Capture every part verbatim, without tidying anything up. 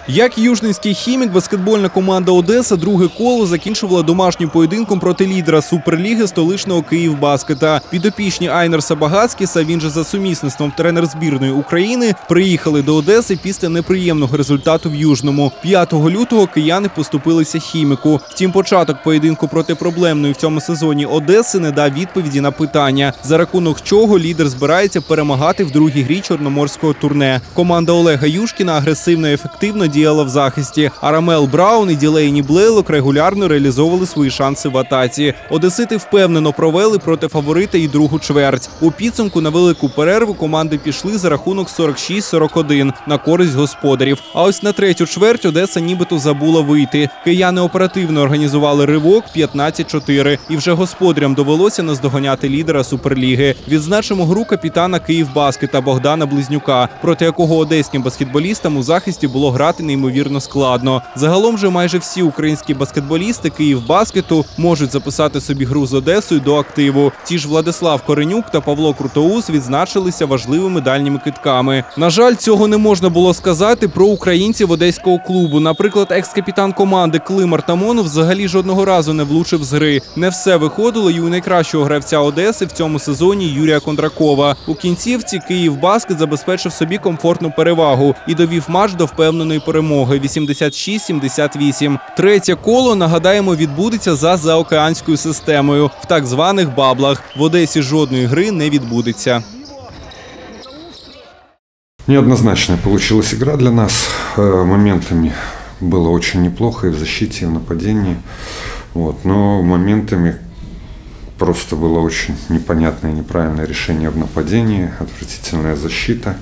Як южненський «Хімік», баскетбольна команда «Одеса» друге коло закінчувала домашнім поєдинком проти лідера Суперліги столичного «Київбаскета». Підопічні Айнерса Багацькіса, він же за сумісництвом тренер збірної України, приїхали до Одеси після неприємного результату в Южному. п'ятого лютого кияни поступилися «Хіміку». Втім, початок поєдинку проти проблемної в цьому сезоні Одеси не дав відповіді на питання, за рахунок чого лідер збирається перемагати в другій грі чорноморського турне. Команда Олега Юшкіна агресивно і ефективно діяла в захисті, а Рамел Браун і Ділейні Блейлок регулярно реалізовували свої шанси в атаці. Одесити впевнено провели проти фаворита і другу чверть. У підсумку на велику перерву команди пішли за рахунок сорок шість сорок один на користь господарів. А ось на третю чверть Одеса нібито забула вийти. Кияни оперативно організували ривок п'ятнадцять чотири. І вже господарям довелося наздоганяти лідера Суперліги. Відзначимо гру капітана «Київбаскета» Богдана Близнюка, проти якого одеським баскетболістам у захисті було грати неймовірно складно. Загалом же майже всі українські баскетболісти «Київбаскету» можуть записати собі гру з Одесою до активу. Ті ж Владислав Коренюк та Павло Крутоус відзначилися важливими дальніми китками. На жаль, цього не можна було сказати про українців одеського клубу. Наприклад, екс-капітан команди Клим Артамонов взагалі жодного разу не влучив з гри. Не все виходило і у найкращого гравця Одеси в цьому сезоні Юрія Кондракова. У кінцівці «Київбаскет» забезпечив собі комфортну перевагу і довів матч до впевненої перемоги – вісімдесят шість сімдесят вісім. Третє коло, нагадаємо, відбудеться за заокеанською системою – в так званих баблах. В Одесі жодної гри не відбудеться. Неоднозначная получилась игра для нас. Моментами было очень неплохо и в защите, и в нападении. Вот. Но моментами просто было очень непонятное и неправильное решение в нападении, отвратительная защита.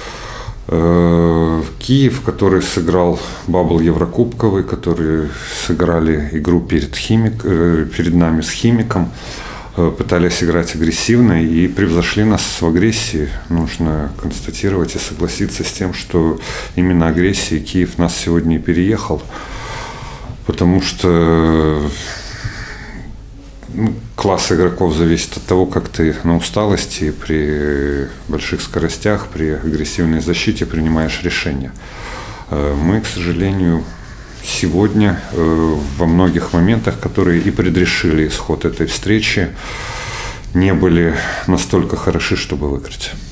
Киев, который сыграл бабл Еврокубковый, которые сыграли игру перед, химик, перед нами с «Химиком», пытались играть агрессивно и превзошли нас в агрессии. Нужно констатировать и согласиться с тем, что именно агрессией Киев нас сегодня и переехал, потому что класс игроков зависит от того, как ты на усталости, при больших скоростях, при агрессивной защите принимаешь решения. Мы, к сожалению, сегодня во многих моментах, которые и предрешили исход этой встречи, не были настолько хороши, чтобы выиграть.